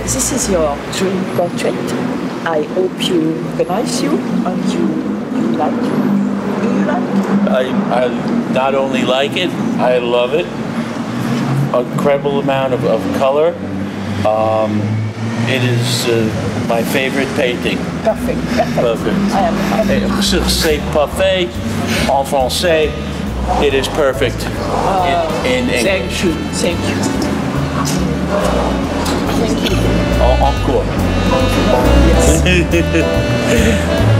this is your dream portrait. I hope you recognize you and you like it. Do you like it? I not only like it, I love it. Incredible amount of color. It is my favorite painting. Perfect. Perfect. I am happy. C'est parfait en français. It is perfect in English. Thank you. Encore. Yes.